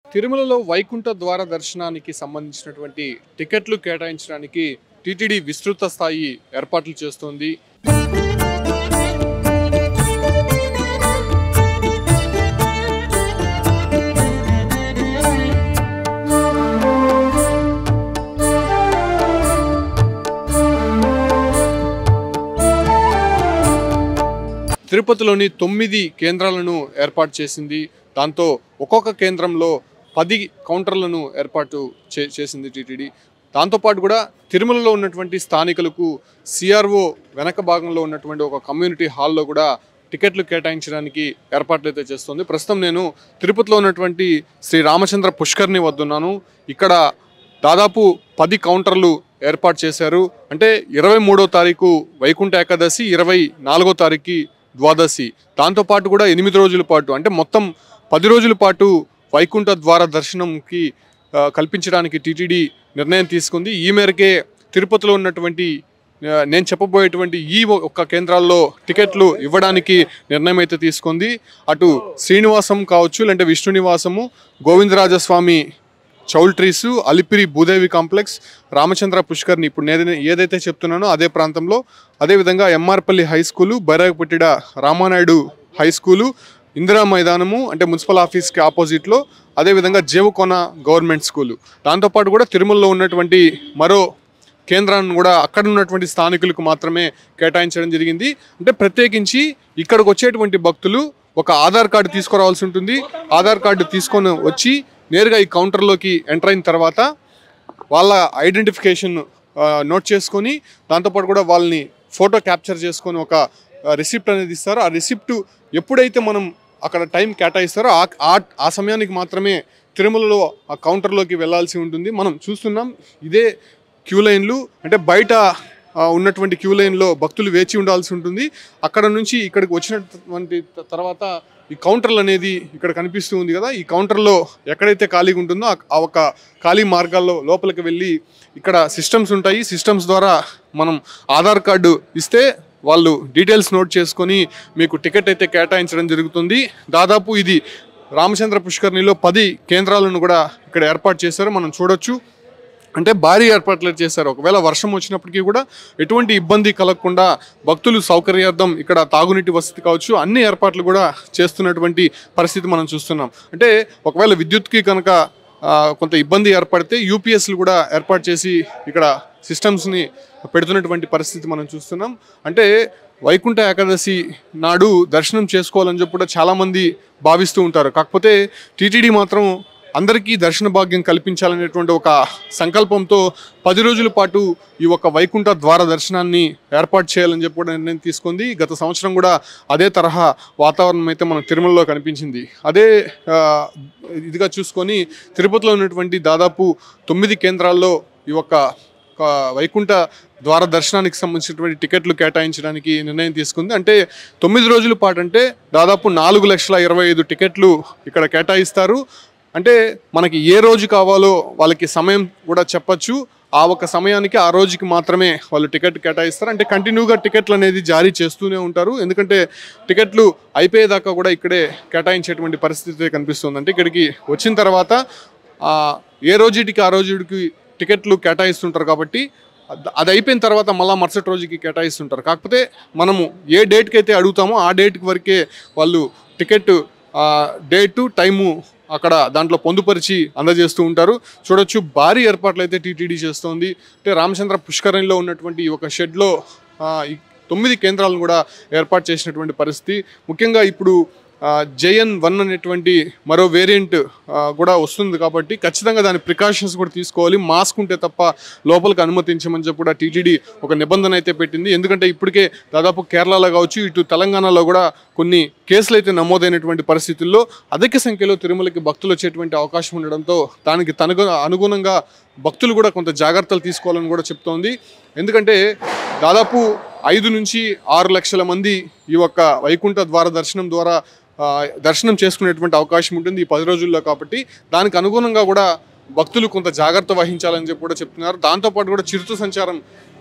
తిరుమలలో వైకుంఠ ద్వార దర్శనానికి సంబంధించినటువంటి టికెట్లు కేటాయించడానికి టీటీడీ విస్తృత స్థాయి ఏర్పాట్లు చేస్తోంది. తిరుపతిలోని 9 కేంద్రాలను ఏర్పాటు చేసింది. దాంతో ఒక్కొక్క కేంద్రంలో 10 కౌంటర్లను ఏర్పాటు చేసింది టీటీడీ. దాంతోపాటు కూడా తిరుమలలో ఉన్నటువంటి స్థానికులకు సిఆర్ఓ వెనక భాగంలో ఉన్నటువంటి ఒక కమ్యూనిటీ హాల్లో కూడా టికెట్లు కేటాయించడానికి ఏర్పాట్లు అయితే చేస్తుంది. ప్రస్తుతం నేను తిరుపతిలో ఉన్నటువంటి శ్రీ రామచంద్ర పుష్కర్ని వద్దున్నాను. ఇక్కడ దాదాపు 10 కౌంటర్లు ఏర్పాటు చేశారు. అంటే 23వ తారీఖు వైకుంఠ ఏకాదశి, 24వ తారీఖు ద్వాదశి, దాంతోపాటు కూడా 8 రోజుల పాటు అంటే మొత్తం 10 రోజుల పాటు వైకుంఠ ద్వార దర్శనంకి కల్పించడానికి టీటీడీ నిర్ణయం తీసుకుంది. ఈ మేరకే తిరుపతిలో ఉన్నటువంటి నేను చెప్పబోయేటువంటి ఈ ఒక్క కేంద్రాల్లో టికెట్లు ఇవ్వడానికి నిర్ణయం అయితే తీసుకుంది. అటు శ్రీనివాసం కావచ్చు, లేదంటే విష్ణు నివాసము, Govindarajaswamy choultries, Alipiri Bhudevi complex, Ramachandra Pushkarini ఇప్పుడు నేను ఏదైతే చెప్తున్నానో అదే ప్రాంతంలో, అదేవిధంగా MR Palli high school, Bairagapattida Ramanaidu high school, Indira మైదానము అంటే మున్సిపల్ ఆఫీస్కి ఆపోజిట్లో, అదేవిధంగా జేవకోన గవర్నమెంట్ స్కూలు, దాంతోపాటు కూడా తిరుమలలో ఉన్నటువంటి మరో కేంద్రాన్ని కూడా అక్కడ ఉన్నటువంటి స్థానికులకు మాత్రమే కేటాయించడం జరిగింది. అంటే ప్రత్యేకించి ఇక్కడికి వచ్చేటువంటి భక్తులు ఒక ఆధార్ కార్డు తీసుకురావాల్సి ఉంటుంది. ఆధార్ కార్డు తీసుకొని వచ్చి నేరుగా ఈ కౌంటర్లోకి ఎంటర్ అయిన తర్వాత వాళ్ళ ఐడెంటిఫికేషన్ నోట్ చేసుకొని, దాంతోపాటు కూడా వాళ్ళని ఫోటో క్యాప్చర్ చేసుకొని ఒక రిసిప్ట్ అనేది ఇస్తారు. ఆ రిసిప్ట్ ఎప్పుడైతే మనం అక్కడ టైం కేటాయిస్తారో ఆ సమయానికి మాత్రమే తిరుమలలో ఆ కౌంటర్లోకి వెళ్ళాల్సి ఉంటుంది. మనం చూస్తున్నాం ఇదే క్యూ లైన్లు. అంటే బయట ఉన్నటువంటి క్యూ లైన్లో భక్తులు వేచి ఉండాల్సి ఉంటుంది. అక్కడ నుంచి ఇక్కడికి వచ్చినటువంటి తర్వాత ఈ కౌంటర్లు అనేది ఇక్కడ కనిపిస్తూ ఉంది కదా, ఈ కౌంటర్లో ఎక్కడైతే ఖాళీగా ఉంటుందో ఆ ఒక ఖాళీ మార్గాల్లో లోపలికి వెళ్ళి ఇక్కడ సిస్టమ్స్ ఉంటాయి. సిస్టమ్స్ ద్వారా మనం ఆధార్ కార్డు ఇస్తే వాళ్ళు డీటెయిల్స్ నోట్ చేసుకొని మీకు టికెట్ అయితే కేటాయించడం జరుగుతుంది. దాదాపు ఇది రామచంద్ర పుష్కర్నిలో 10 కేంద్రాలను కూడా ఇక్కడ ఏర్పాటు చేశారు. మనం చూడొచ్చు. అంటే భారీ ఏర్పాట్లు చేశారు. ఒకవేళ వర్షం వచ్చినప్పటికీ కూడా ఎటువంటి ఇబ్బంది కలగకుండా భక్తులు సౌకర్యార్థం ఇక్కడ తాగునీటి వసతి కావచ్చు, అన్ని ఏర్పాట్లు కూడా చేస్తున్నటువంటి పరిస్థితి మనం చూస్తున్నాం. అంటే ఒకవేళ విద్యుత్కి కనుక కొంత ఇబ్బంది ఏర్పడితే యూపీఎస్లు కూడా ఏర్పాటు చేసి ఇక్కడ సిస్టమ్స్ని పెడుతున్నటువంటి పరిస్థితి మనం చూస్తున్నాం. అంటే వైకుంఠ ఏకాదశి నాడు దర్శనం చేసుకోవాలని చెప్పి కూడా చాలామంది భావిస్తూ ఉంటారు. కాకపోతే టీటీడీ మాత్రం అందరికీ దర్శన భాగ్యం కల్పించాలనేటువంటి ఒక సంకల్పంతో 10 రోజుల పాటు ఈ ఒక వైకుంఠ ద్వార దర్శనాన్ని ఏర్పాటు చేయాలని చెప్పి కూడా నిర్ణయం తీసుకుంది. గత సంవత్సరం కూడా అదే తరహా వాతావరణం అయితే మన తిరుమలలో కనిపించింది. అదే ఇదిగా చూసుకొని తిరుపతిలో ఉన్నటువంటి దాదాపు 9 కేంద్రాల్లో ఈ ఒక వైకుంఠ ద్వార దర్శనానికి సంబంధించినటువంటి టికెట్లు కేటాయించడానికి నిర్ణయం తీసుకుంది. అంటే 9 రోజుల పాటు అంటే దాదాపు 4,25,000 టికెట్లు ఇక్కడ కేటాయిస్తారు. అంటే మనకి ఏ రోజు కావాలో వాళ్ళకి సమయం కూడా చెప్పచ్చు. ఆ ఒక సమయానికి ఆ రోజుకి మాత్రమే వాళ్ళు టికెట్ కేటాయిస్తారు. అంటే కంటిన్యూగా టికెట్లు అనేది జారీ చేస్తూనే ఉంటారు. ఎందుకంటే టికెట్లు అయిపోయేదాకా కూడా ఇక్కడే కేటాయించేటువంటి పరిస్థితి కనిపిస్తుంది. అంటే ఇక్కడికి వచ్చిన తర్వాత ఏ రోజుకి ఆ రోజుకి టికెట్లు కేటాయిస్తుంటారు కాబట్టి అది అయిపోయిన తర్వాత మళ్ళీ మరుసటి రోజుకి కేటాయిస్తుంటారు. కాకపోతే మనము ఏ డేట్కి అయితే అడుగుతామో ఆ డేట్కి వరకే వాళ్ళు టికెట్ డేటు టైము అక్కడ దాంట్లో పొందుపరిచి అందజేస్తూ ఉంటారు. చూడొచ్చు భారీ ఏర్పాట్లు అయితే టీటీడీ చేస్తోంది. అంటే రామచంద్ర పుష్కరంలో ఉన్నటువంటి ఒక షెడ్లో 9 కేంద్రాలను కూడా ఏర్పాటు చేసినటువంటి పరిస్థితి. ముఖ్యంగా ఇప్పుడు JN1 అనేటువంటి మరో వేరియంట్ కూడా వస్తుంది కాబట్టి ఖచ్చితంగా దాని ప్రికాషన్స్ కూడా తీసుకోవాలి. మాస్క్ ఉంటే తప్ప లోపలికి అనుమతించమని చెప్పి కూడా టీటీడీ ఒక నిబంధన అయితే పెట్టింది. ఎందుకంటే ఇప్పటికే దాదాపు కేరళలో కావచ్చు, ఇటు తెలంగాణలో కూడా కొన్ని కేసులు అయితే నమోదైనటువంటి పరిస్థితుల్లో అధిక సంఖ్యలో తిరుమలకి భక్తులు వచ్చేటువంటి అవకాశం ఉండడంతో దానికి అనుగుణంగా భక్తులు కూడా కొంత జాగ్రత్తలు తీసుకోవాలని కూడా చెప్తోంది. ఎందుకంటే దాదాపు 5 నుంచి 6 లక్షల మంది ఈ ఒక్క వైకుంఠ ద్వార దర్శనం ద్వారా దర్శనం చేసుకునేటువంటి అవకాశం ఉంటుంది ఈ 10 రోజుల్లో. కాబట్టి దానికి అనుగుణంగా కూడా భక్తులు కొంత జాగ్రత్త వహించాలని చెప్పి కూడా చెప్తున్నారు. దాంతోపాటు కూడా చిరుత సంచారం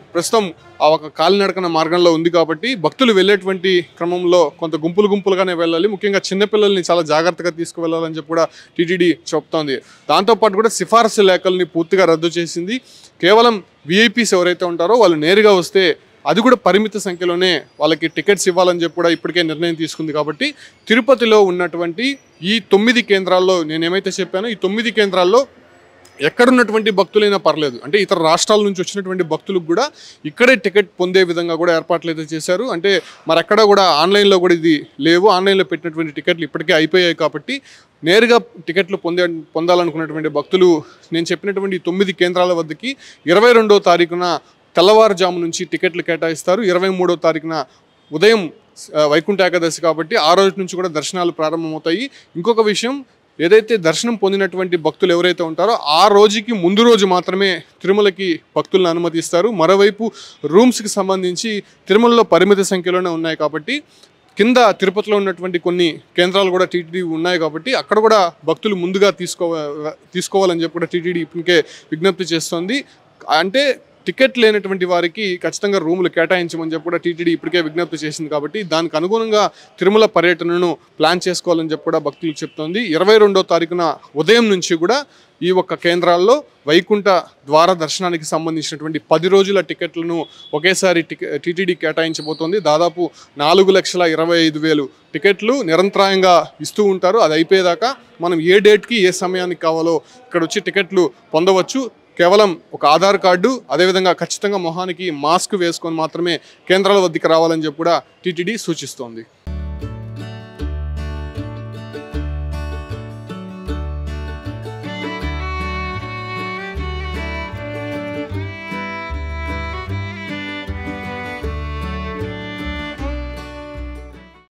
ప్రస్తుతం ఆ ఒక కాలినడకన మార్గంలో ఉంది కాబట్టి భక్తులు వెళ్ళేటువంటి క్రమంలో కొంత గుంపులుగానే వెళ్ళాలి. ముఖ్యంగా చిన్నపిల్లల్ని చాలా జాగ్రత్తగా తీసుకువెళ్ళాలని చెప్పి కూడా టీటీడీ చెప్తోంది. దాంతోపాటు కూడా సిఫారసు లేఖల్ని పూర్తిగా రద్దు చేసింది. కేవలం విఐపీస్ ఎవరైతే ఉంటారో వాళ్ళు నేరుగా వస్తే అది కూడా పరిమిత సంఖ్యలోనే వాళ్ళకి టికెట్స్ ఇవ్వాలని చెప్పి కూడా ఇప్పటికే నిర్ణయం తీసుకుంది. కాబట్టి తిరుపతిలో ఉన్నటువంటి ఈ 9 కేంద్రాల్లో నేను ఏమైతే చెప్పానో ఈ 9 కేంద్రాల్లో ఎక్కడున్నటువంటి భక్తులైనా పర్లేదు, అంటే ఇతర రాష్ట్రాల నుంచి వచ్చినటువంటి భక్తులకు కూడా ఇక్కడే టికెట్ పొందే విధంగా కూడా ఏర్పాట్లు అయితే చేశారు. అంటే మరెక్కడ కూడా ఆన్లైన్లో కూడా ఇది లేవు. ఆన్లైన్లో పెట్టినటువంటి టికెట్లు ఇప్పటికే అయిపోయాయి కాబట్టి నేరుగా టికెట్లు పొందాలనుకున్నటువంటి భక్తులు నేను చెప్పినటువంటి 9 కేంద్రాల వద్దకి 22వ తారీఖున తెల్లవారుజాము నుంచి టికెట్లు కేటాయిస్తారు. 23వ తారీఖున ఉదయం వైకుంఠ ఏకాదశి కాబట్టి ఆ రోజు నుంచి కూడా దర్శనాలు ప్రారంభమవుతాయి. ఇంకొక విషయం, ఏదైతే దర్శనం పొందినటువంటి భక్తులు ఎవరైతే ఉంటారో ఆ రోజుకి ముందు రోజు మాత్రమే తిరుమలకి భక్తులను అనుమతిస్తారు. మరోవైపు రూమ్స్కి సంబంధించి తిరుమలలో పరిమిత సంఖ్యలోనే ఉన్నాయి కాబట్టి కింద తిరుపతిలో ఉన్నటువంటి కొన్ని కేంద్రాలు కూడా టీటీడీ ఉన్నాయి కాబట్టి అక్కడ కూడా భక్తులు ముందుగా తీసుకోవాలని చెప్పి కూడా టీటీడీ ఇప్పటికే విజ్ఞప్తి చేస్తోంది. అంటే టికెట్ లేనటువంటి వారికి ఖచ్చితంగా రూములు కేటాయించమని చెప్పి కూడా టీటీడీ ఇప్పటికే విజ్ఞప్తి చేసింది. కాబట్టి దానికి అనుగుణంగా తిరుమల పర్యటనను ప్లాన్ చేసుకోవాలని చెప్పి కూడా భక్తులు చెప్తోంది. 22వ తారీఖున ఉదయం నుంచి కూడా ఈ ఒక్క కేంద్రాల్లో వైకుంఠ ద్వార దర్శనానికి సంబంధించినటువంటి 10 రోజుల టికెట్లను ఒకేసారి టీటీడీ కేటాయించబోతోంది. దాదాపు 4,25,000 టికెట్లు నిరంతరాయంగా ఇస్తూ ఉంటారు. అది అయిపోయేదాకా మనం ఏ డేట్కి ఏ సమయానికి కావాలో ఇక్కడ వచ్చి టికెట్లు పొందవచ్చు. కేవలం ఒక ఆధార్ కార్డు, అదేవిధంగా ఖచ్చితంగా మొహానికి మాస్క్ వేసుకొని మాత్రమే కేంద్రాల వద్దకు రావాలని చెప్పి కూడా టీటీడీ సూచిస్తోంది.